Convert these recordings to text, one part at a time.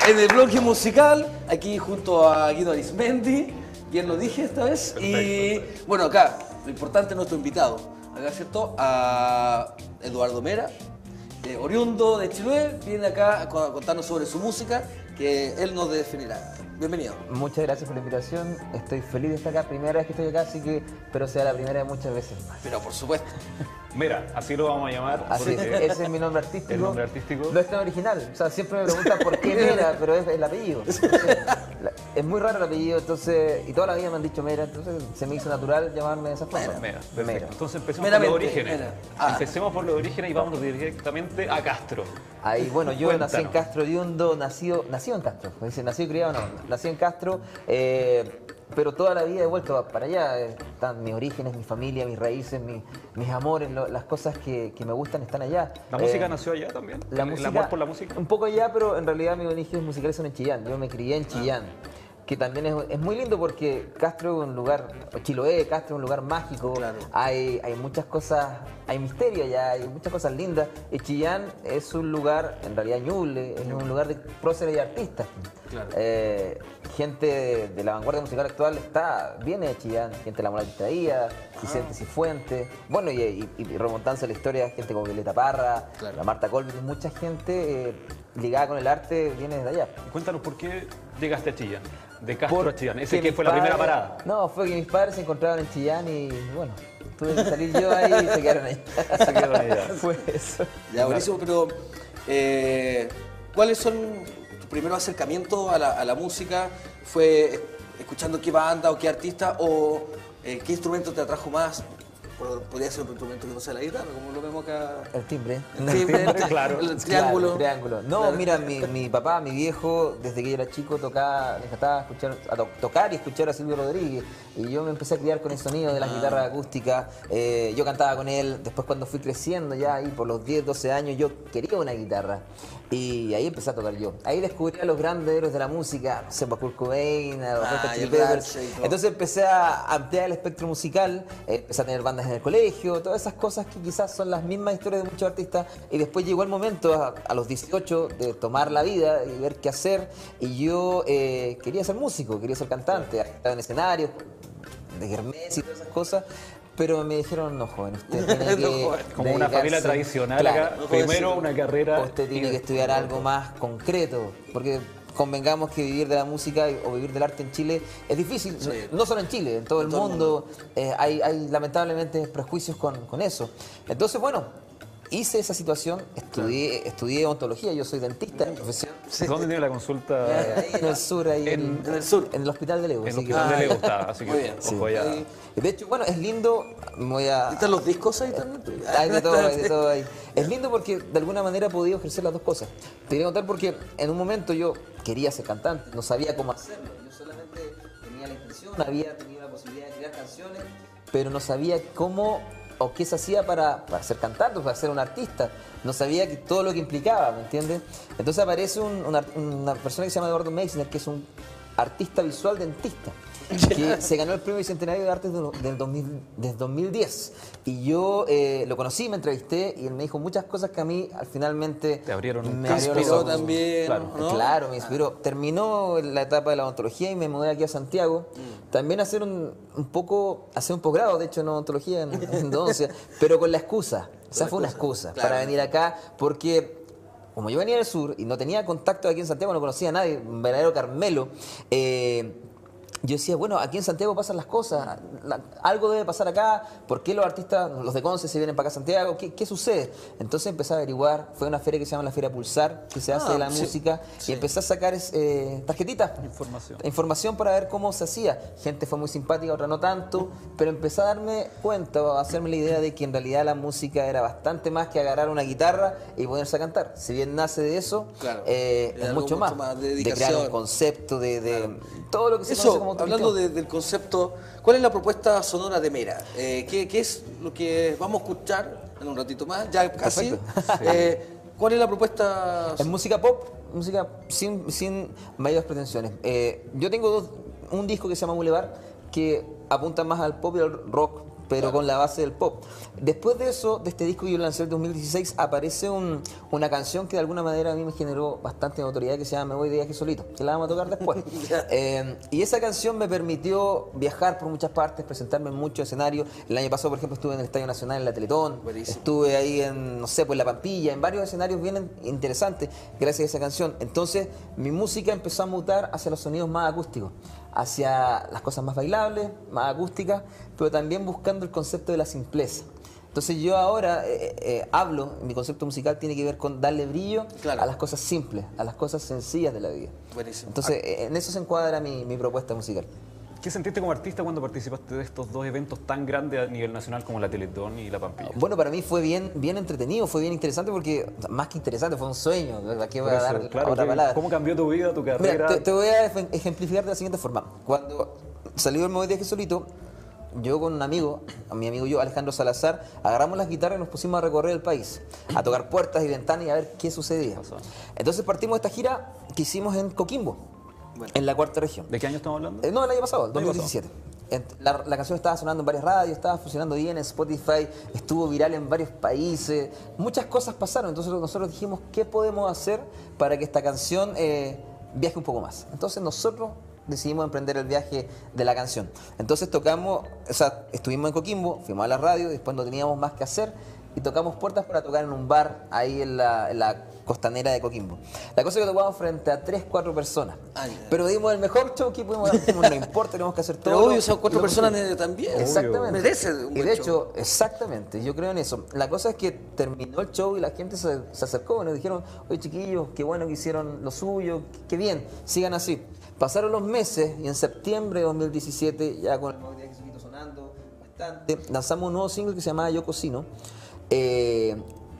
en el bloque musical, aquí junto a Guido Arismendi, bien lo dije esta vez. Perfecto, Y bueno, acá, lo importante es nuestro invitado, acá, ¿cierto? A Eduardo Mera, oriundo de Chiloé, viene acá a contarnos sobre su música, que él nos definirá. Bienvenido. Muchas gracias por la invitación, estoy feliz de estar acá, primera vez que estoy acá, así que espero sea la primera de muchas veces más. Pero por supuesto. Mira, así lo vamos a llamar. Así es, porque ese es mi nombre artístico. el nombre artístico. No es tan original, o sea, siempre me preguntan por qué Mera, pero es el apellido. Entonces, es muy raro el apellido, entonces, y toda la vida me han dicho Mera, entonces se me hizo natural llamarme de esa forma. Mira, perfecto. Mera. Entonces empecemos Meramente, por los orígenes. Mera. Ah. Empecemos por los orígenes y vamos directamente a Castro. Ahí, bueno, yo Cuéntanos. nací en Castro oriundo, nacido en Castro, pues dice, nacido y criado no, nací en Castro, pero toda la vida he vuelto para allá, están mis orígenes, mi familia, mis raíces, mis amores, las cosas que me gustan están allá. ¿La música nació allá también? ¿El amor por la música? Un poco allá, pero en realidad mis orígenes musicales son en Chillán, yo me crié en Chillán. Que también es muy lindo porque Castro es un lugar, Chiloé, Castro es un lugar mágico, Claro. hay muchas cosas, hay misterio allá, hay muchas cosas lindas. Y Chillán es un lugar, en realidad Ñuble, es un lugar de próceres y artistas. Claro. Gente de la vanguardia musical actual viene de Chillán, gente de la Mola Distraída, Vicente Cifuentes, bueno, y remontándose a la historia, gente como Violeta Parra, Claro. la Marta Colvin, mucha gente ligada con el arte viene de allá. Cuéntanos por qué llegaste a Chillán, de Castro a Chillán. Ese Porque que fue mis la primera padres- parada. No, fue que mis padres se encontraban en Chillán y bueno, tuve que salir yo ahí y se quedaron ahí. Se quedó allá. Fue eso. Ya, buenísimo, pero ¿cuáles son tus primeros acercamientos a la música? ¿Fue escuchando qué banda o qué artista o qué instrumento te atrajo más? Podría ser otro instrumento que no sea la guitarra, como lo vemos acá. El timbre. El timbre, Claro. el triángulo. Claro, triángulo. No, Claro. mira, mi papá, mi viejo, desde que yo era chico tocaba, le encantaba tocar y escuchar a Silvio Rodríguez. Y yo me empecé a criar con el sonido de las guitarras acústicas. Yo cantaba con él. Después cuando fui creciendo ya ahí por los 10, 12 años, yo quería una guitarra. Y ahí empecé a tocar yo. Ahí descubrí a los grandes héroes de la música, no sé, Kurt Cobain, a los Red Hot y Chili el Peppers. Rancid y todo. Entonces empecé a ampliar el espectro musical, empecé a tener bandas en el colegio, todas esas cosas que quizás son las mismas historias de muchos artistas. Y después llegó el momento, a los 18, de tomar la vida y ver qué hacer. Y yo quería ser músico, quería ser cantante, estaba en escenarios, de Hermes y todas esas cosas. Pero me dijeron, no, joven, usted tiene que... No, joven. Como una familia dedicarse- tradicional Claro, acá. Primero una carrera. usted tiene que estudiar algo más concreto, porque convengamos que vivir de la música o vivir del arte en Chile es difícil, Sí. no solo en Chile, en todo el mundo, hay lamentablemente prejuicios con eso. Entonces, bueno, hice esa situación, estudié odontología, yo soy dentista de profesión. ¿Dónde tiene la consulta? Ahí en el sur, ahí En el sur. en el hospital de Leo. En así lo que- que a usted le gustaba. Así Muy que, bien. ojo allá. Ahí. De hecho, bueno, es lindo, me voy a... ¿Están los discos ahí también? Hay de todo, hay de todo ahí. Es lindo porque de alguna manera he podido ejercer las dos cosas. Te voy a contar porque en un momento yo quería ser cantante, no sabía cómo hacerlo. Yo solamente tenía la intención, había tenido la posibilidad de crear canciones, pero no sabía cómo o qué se hacía para ser cantante, para ser un artista. No sabía todo lo que implicaba, ¿me entiendes? Entonces aparece una persona que se llama Eduardo Meixner, que es un artista visual dentista, que se ganó el premio Bicentenario de Artes del 2010. Y yo lo conocí, me entrevisté y él me dijo muchas cosas que a mí finalmente Te abrieron un me Te abrió los inspiró ojos. también, Claro. ¿no? Claro, me inspiró. Terminó la etapa de la odontología y me mudé aquí a Santiago. También hacer un posgrado, de hecho, en odontología en docencia, pero con la excusa. O sea, fue una excusa Claro. para venir acá porque como yo venía del sur y no tenía contacto aquí en Santiago, no conocía a nadie, un verdadero Carmelo, yo decía, bueno, aquí en Santiago pasan las cosas, algo debe pasar acá, ¿por qué los artistas, los de Conce, se vienen para acá a Santiago? ¿Qué sucede? Entonces empecé a averiguar, fue una feria que se llama la Feria Pulsar, que se hace de la sí, música, sí. y empecé a sacar tarjetitas, información para ver cómo se hacía. Gente fue muy simpática, otra no tanto, pero empecé a darme cuenta, a hacerme la idea de que en realidad la música era bastante más que agarrar una guitarra y ponerse a cantar. Si bien nace de eso, Claro. es Era algo mucho mucho más, más de dedicación. crear un concepto, de todo lo que se conoce Eso, como hablando autogestión. del concepto, ¿cuál es la propuesta sonora de Mera? ¿Qué es lo que vamos a escuchar en un ratito más? Ya casi. Perfecto. ¿Cuál es la propuesta? Es música pop, música sin mayores pretensiones. Yo tengo un disco que se llama Boulevard que apunta más al pop y al rock pero con la base del pop. Después de eso, de este disco que yo lancé en 2016, aparece una canción que de alguna manera a mí me generó bastante notoriedad, que se llama Me voy de viaje solito, que la vamos a tocar después. Y esa canción me permitió viajar por muchas partes, presentarme en muchos escenarios. El año pasado, por ejemplo, estuve en el Estadio Nacional, en la Teletón. Buenísimo. Estuve ahí en, no sé, pues La Pampilla, en varios escenarios bien interesantes gracias a esa canción. Entonces, mi música empezó a mutar hacia los sonidos más acústicos, hacia las cosas más bailables, más acústicas, pero también buscando el concepto de la simpleza. Entonces yo ahora hablo, mi concepto musical tiene que ver con darle brillo a las cosas simples, a las cosas sencillas de la vida. Buenísimo. Entonces en eso se encuadra mi propuesta musical. ¿Qué sentiste como artista cuando participaste de estos dos eventos tan grandes a nivel nacional como la Teletón y la Pampilla? Bueno, para mí fue bien entretenido, fue bien interesante porque, más que interesante, fue un sueño. ¿Qué voy a dar claro, otra palabra? ¿Cómo cambió tu vida, tu carrera? Mira, te voy a ejemplificar de la siguiente forma. Cuando salió el Me voy de viaje solito, yo con un amigo, mi amigo yo, Alejandro Salazar, agarramos las guitarras y nos pusimos a recorrer el país, a tocar puertas y ventanas y a ver qué sucedía. Entonces partimos de esta gira que hicimos en Coquimbo, en la cuarta región. ¿De qué año estamos hablando? No, el año pasado, el 2017. La canción estaba sonando en varias radios, estaba funcionando bien en Spotify, estuvo viral en varios países, muchas cosas pasaron. Entonces nosotros dijimos, ¿qué podemos hacer para que esta canción viaje un poco más? Entonces nosotros decidimos emprender el viaje de la canción. Entonces tocamos, o sea, estuvimos en Coquimbo, fuimos a la radio, después no teníamos más que hacer y tocamos puertas para tocar en un bar ahí en la costanera de Coquimbo. La cosa es que tocamos frente a 3, 4 personas. Pero dimos el mejor show que pudimos dar, no importa, tenemos que hacer todo. Pero obvio, son 4 personas también. Exactamente. Merece un y de buen hecho, show. exactamente, yo creo en eso. La cosa es que terminó el show y la gente se acercó y nos dijeron, oye chiquillos, qué bueno que hicieron lo suyo, qué bien, sigan así. Pasaron los meses y en septiembre de 2017, ya con el nuevo día que se sonando bastante, lanzamos un nuevo single que se llamaba Yo Cocino. Y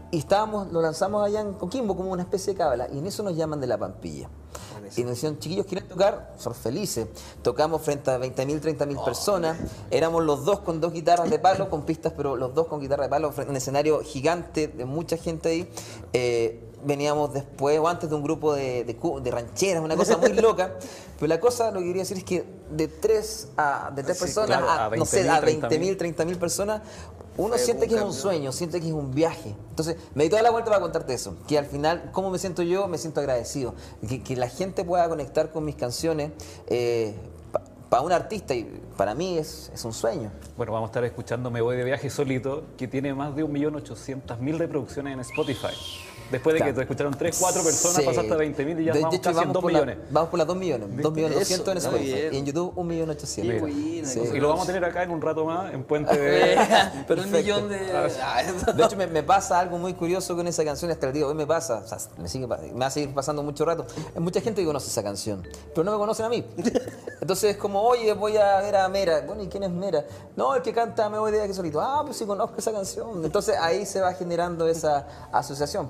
lo lanzamos allá en Coquimbo como una especie de cábala y en eso nos llaman de La Pampilla. Y nos decían, chiquillos, ¿quieren tocar? Son felices. Tocamos frente a 20.000, 30.000 personas. Éramos los dos con 2 guitarras de palo, con pistas, pero los dos con guitarra de palo, en un escenario gigante de mucha gente ahí. Veníamos después o antes de un grupo de rancheras, una cosa muy loca. Pero la cosa, lo que quería decir es que de tres personas claro, a 20.000, 30.000 30.000 personas, uno siente que es un sueño, siente que es un viaje. Entonces, me di toda la vuelta para contarte eso. Que al final, ¿cómo me siento yo? Me siento agradecido. Que la gente pueda conectar con mis canciones. Para un artista y para mí es un sueño. Bueno, vamos a estar escuchando Me voy de viaje solito, que tiene más de 1.800.000 reproducciones en Spotify. Después de que te escucharon 3, 4 personas, Sí. pasaste a 20.000 y ya De vamos hecho, casi en 2 millones. Vamos por las 2 millones. 2.200.000 en Eso, Spotify. bien. Y en YouTube 1.800.000. Qué buena, Sí. cosa. Y lo vamos a tener acá en un rato más, en Puente de... Pero un millón de... De hecho, me pasa algo muy curioso con esa canción hasta el día de hoy. Me pasa, o sea, me va a seguir pasando mucho rato. Hay mucha gente que conoce esa canción, pero no me conocen a mí. Entonces es como, oye, voy a ver a Mera. Bueno, ¿y quién es Mera? No, el que canta Me voy de viaje solito. Ah, pues sí conozco esa canción. Entonces ahí se va generando esa asociación.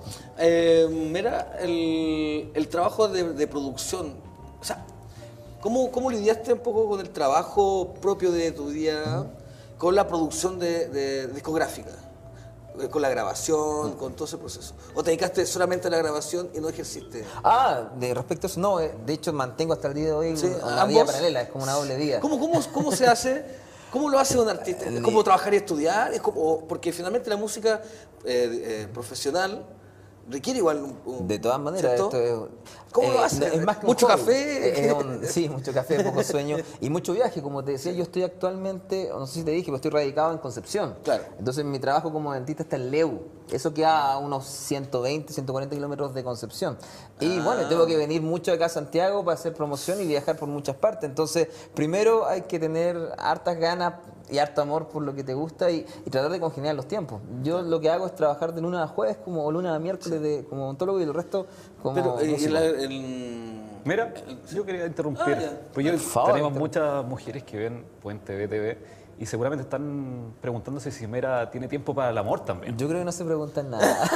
Mira, el trabajo de producción, o sea, ¿cómo lidiaste un poco con el trabajo propio de tu día, con la producción de discográfica, con la grabación, con todo ese proceso? ¿O te dedicaste solamente a la grabación y no ejerciste? De respecto a eso, no, de hecho mantengo hasta el día de hoy Sí, una vida paralela, es como una doble vida. ¿Cómo se hace? ¿Cómo lo hace un artista? ¿Es como trabajar y estudiar? Porque finalmente la música profesional requiere igual De todas maneras, ¿cierto? esto es... ¿Cómo lo haces? Es más que ¿Mucho un hobby. café? Sí, mucho café, poco sueño y mucho viaje. Como te decía, yo estoy actualmente, no sé si te dije, pero estoy radicado en Concepción. Claro. Entonces mi trabajo como dentista está en Leu. Eso queda a unos 120, 140 kilómetros de Concepción. Y bueno, tengo que venir mucho acá a Santiago para hacer promoción y viajar por muchas partes. Entonces, primero hay que tener hartas ganas y harto amor por lo que te gusta y tratar de congeniar los tiempos. Yo lo que hago es trabajar de lunes a jueves o lunes a miércoles como odontólogo y el resto como Pero músico. Mira, yo quería interrumpir. ya. Pues Por favor, tenemos muchas mujeres que ven Puente BTV y seguramente están preguntándose si Mera tiene tiempo para el amor también. Yo creo que no se preguntan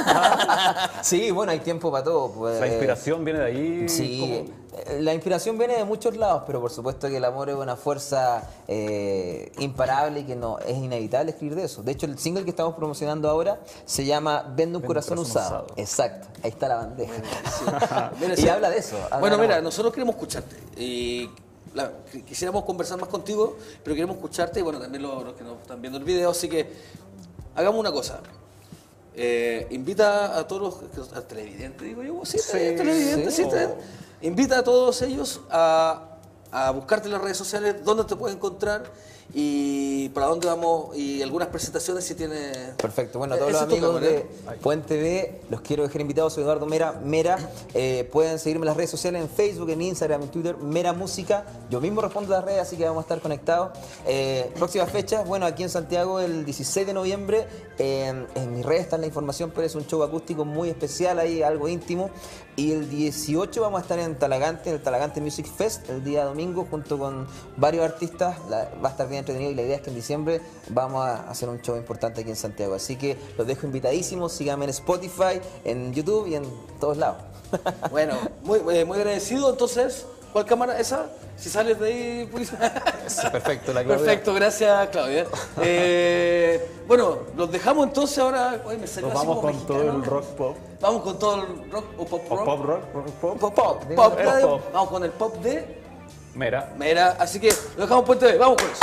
nada. Sí, bueno, hay tiempo para todo. Pues, La inspiración viene de ahí. Sí, la inspiración viene de muchos lados, pero por supuesto que el amor es una fuerza imparable y que no es inevitable escribir de eso. De hecho, el single que estamos promocionando ahora se llama Vende un corazón usado. Exacto, ahí está la bandeja. Mira, Y habla de eso. Bueno, mira, nosotros queremos escucharte. Y quisiéramos conversar más contigo, pero queremos escucharte y bueno, también los que nos están viendo el video, así que hagamos una cosa. Invita a todos los televidentes, digo yo, sí, televidentes, sí, invita a todos ellos a buscarte en las redes sociales, dónde te pueden encontrar y para dónde vamos y algunas presentaciones si tiene. Perfecto, bueno, a todos los amigos de Puente TV los quiero dejar invitados. Soy Eduardo Mera. Pueden seguirme en las redes sociales, en Facebook, en Instagram, en Twitter, Mera Música. Yo mismo respondo a las redes, así que vamos a estar conectados. Próximas fechas, bueno, aquí en Santiago el 16 de noviembre, en mis redes está la información, pero es un show acústico muy especial, ahí algo íntimo. Y el 18 vamos a estar en Talagante, en el Talagante Music Fest, el día domingo, junto con varios artistas. Va a estar bien entretenido y la idea es que en diciembre vamos a hacer un show importante aquí en Santiago. Así que los dejo invitadísimos, síganme en Spotify, en YouTube y en todos lados. Bueno, muy agradecido. Entonces, ¿cuál cámara? ¿Esa? Si sales de ahí, pues. Sí, perfecto, la Claudia. Perfecto, gracias, Claudia. Bueno, los dejamos entonces ahora. Oye, me salió Nos así vamos como con mexicano. todo el rock pop. Vamos con todo el rock o pop rock. O pop rock, pop. Pop. Pop. Vamos con el pop de Mera. Así que lo dejamos por TV. Vamos con eso.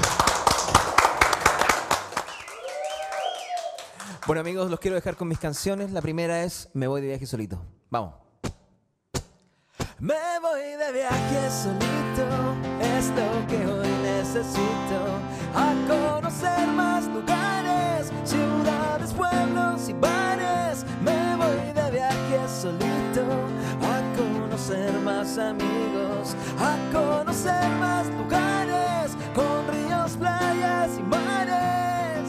Bueno, amigos, los quiero dejar con mis canciones. La primera es Me voy de viaje solito. Vamos. Me voy de viaje solito, es lo que hoy necesito. A conocer más lugares, ciudades, pueblos y bares. Me voy de viaje solito, a conocer más amigos, a conocer más lugares, con ríos, playas y mares.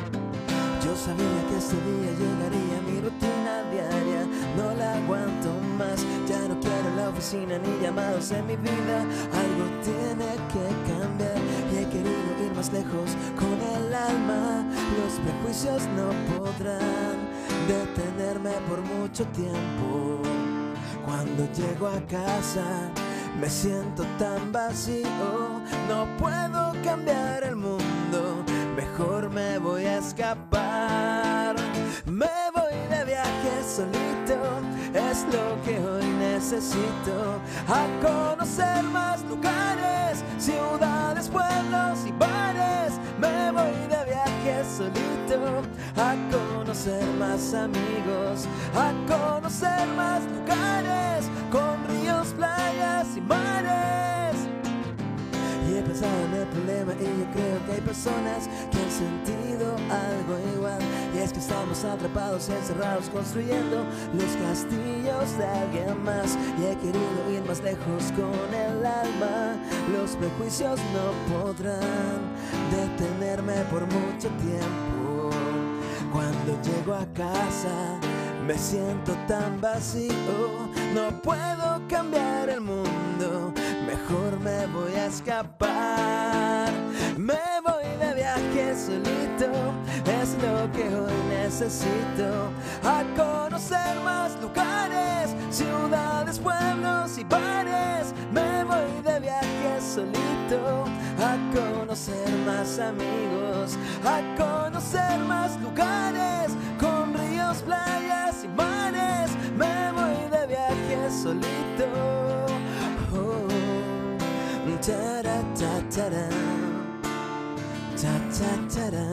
Yo sabía que ese día llegaría mi rutina diaria, no la aguanto más, ya no quiero la oficina ni llamados en mi vida. Algo tiene que cambiar y he querido ir más lejos con el alma. Los prejuicios no podrán detenerme por mucho tiempo. Cuando llego a casa me siento tan vacío, no puedo cambiar el mundo, mejor me voy a escapar. Me voy de viaje solito, es lo que hoy necesito. A conocer más lugares, ciudades, pueblos y bares. Me voy de viaje solito, a conocer más amigos, a conocer más lugares, con ríos, playas y mares. Y he pensado en el problema y yo creo que hay personas que han sentido algo igual. Y es que estamos atrapados, encerrados, construyendo los castillos de alguien más. Y he querido ir más lejos con el alma. Los prejuicios no podrán detenerme por mucho tiempo. Cuando llego a casa me siento tan vacío, no puedo cambiar el mundo, mejor me voy a escapar. Me voy de viaje solito, es lo que hoy necesito. A conocer más lugares, ciudades, pueblos y bares. Me voy de viaje solito, a conocer más amigos, a conocer más lugares, con ríos, playas y mares. Me voy de viaje solito. Oh, ta-ra-ta-ta-ra, ta-ta-ta-ra.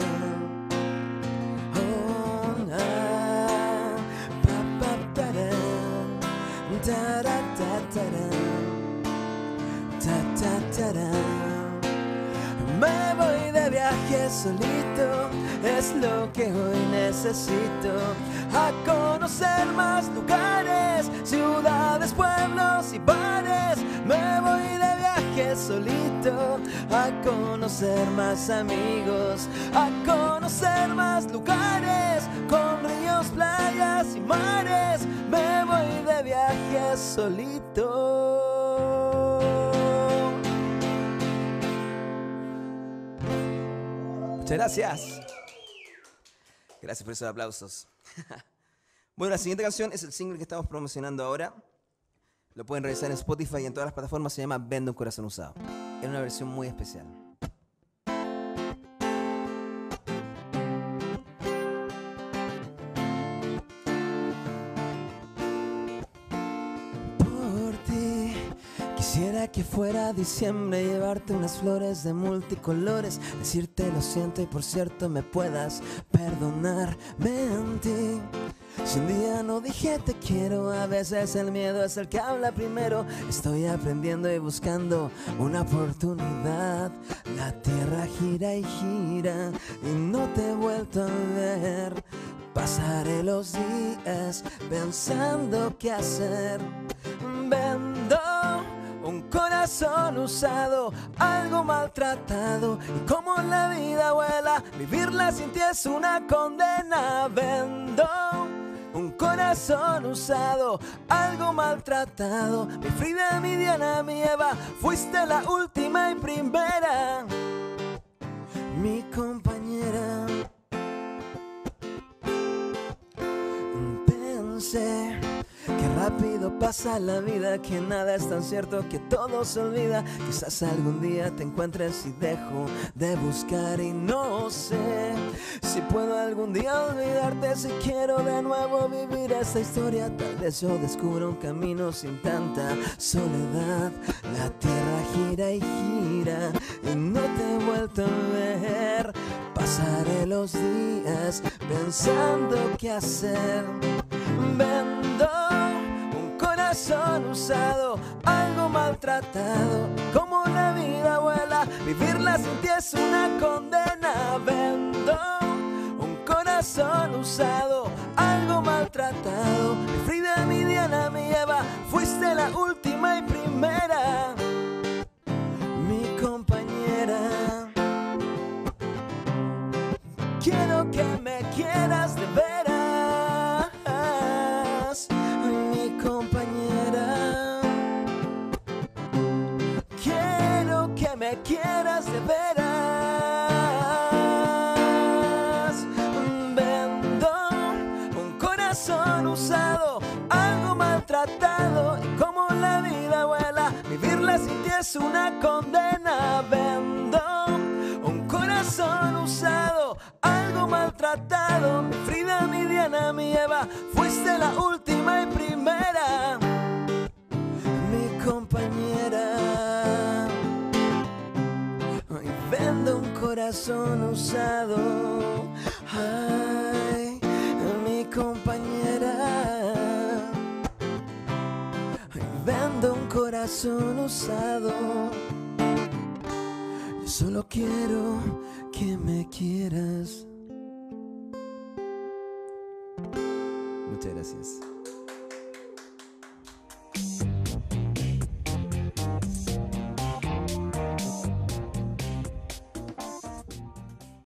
Oh, ah, pa-pa-pa-ra, ta-ra-ta-ta-ra, ta-ta-ta-ra. Me voy de viaje solito, es lo que hoy necesito. A conocer más lugares, ciudades, pueblos y bares. Me voy de viaje solito, a conocer más amigos, a conocer más lugares, con ríos, playas y mares. Me voy de viaje solito. Muchas gracias. Gracias por esos aplausos. Bueno, la siguiente canción es el single que estamos promocionando ahora. Lo pueden revisar en Spotify y en todas las plataformas. Se llama Vende un corazón usado. Es una versión muy especial. Por ti Quisiera que fuera diciembre, llevarte unas flores de multicolores, decirte lo siento y por cierto me puedas perdonar. Mentí. Si un día no dije te quiero, a veces el miedo es el que habla primero. Estoy aprendiendo y buscando una oportunidad. La tierra gira y gira y no te he vuelto a ver. Pasaré los días pensando qué hacer. Vendo un corazón usado, algo maltratado, y como la vida vuela, vivirla sin ti es una condena. Vendo un corazón usado, algo maltratado, mi Frida, mi Diana, mi Eva, fuiste la última y primera, mi compañera. Pensé que rápido pasa la vida, que nada es tan cierto, que todo se olvida. Quizás algún día te encuentres y dejo de buscar y no sé si puedo algún día olvidarte. Si quiero de nuevo vivir esta historia, tal vez yo descubra un camino sin tanta soledad. La tierra gira y gira y no te he vuelto a ver. Pasaré los días pensando qué hacer. Vendo un corazón usado, algo maltratado, como la vida vuela, vivirla sin ti es una condena. Vendo un corazón usado, algo maltratado, mi Frida, mi Diana, mi Eva, fuiste la última y primera, mi compañera. Quiero que me quieras de veras, mi compañera. Quiero que me quieras de veras. Vendo un corazón usado, algo maltratado, y como la vida vuela, vivirla sin ti es una condena. Vendo un corazón usado, algo maltratado, mi Frida, mi Diana, mi Eva, fuiste la última y primera, mi compañera. Ay, vendo un corazón usado, ay, mi compañera. Ay, vendo un corazón usado. Yo solo quiero que me quieras. Muchas gracias.